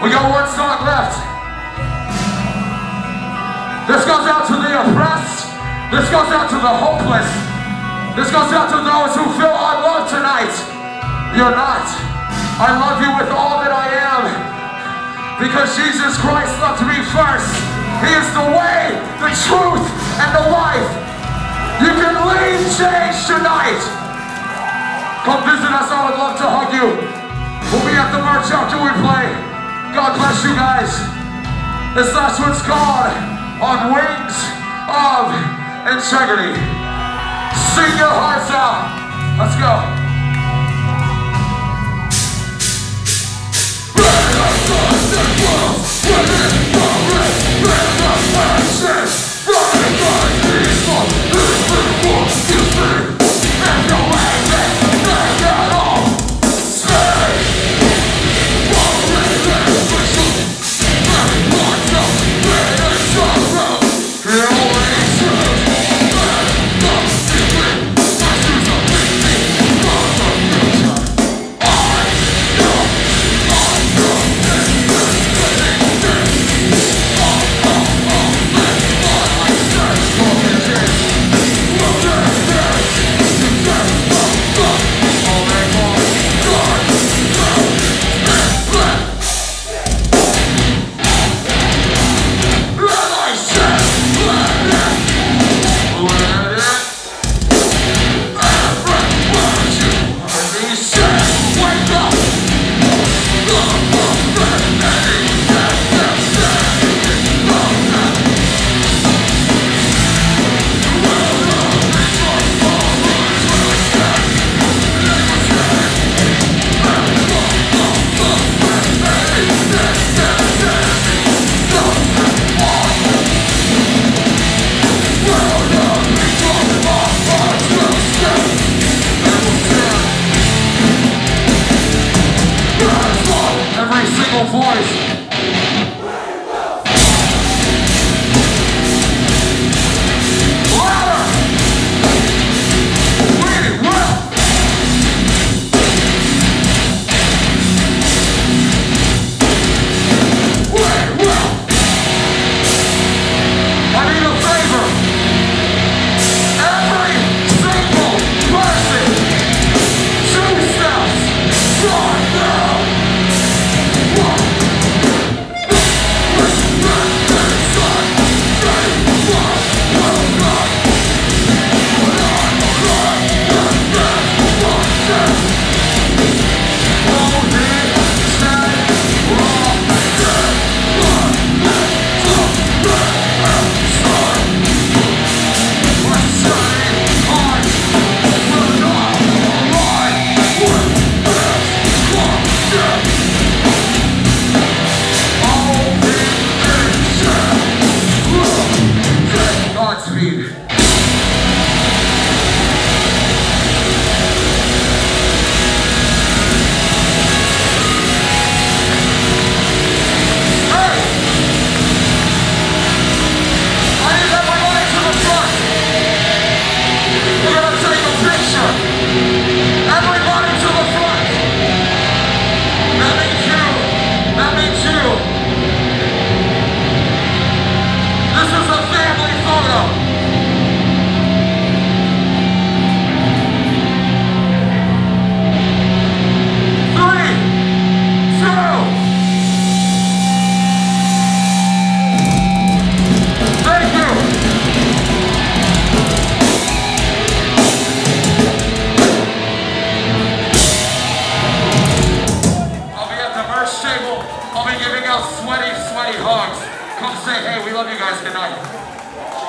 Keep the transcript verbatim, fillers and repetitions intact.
We got one song left. This goes out to the oppressed. This goes out to the hopeless. This goes out to those who feel unloved tonight. You're not. I love you with all that I am because Jesus Christ loved me first. He is the way, the truth, and the life. You can leave change tonight. Come visit us. I would love to hug you. We'll be at the merch after we play. God bless you guys. This last one's called On Wings of Integrity. Sing your hearts out. Let's go. I'll be giving out sweaty, sweaty hugs. Come say, hey, we love you guys. Good night.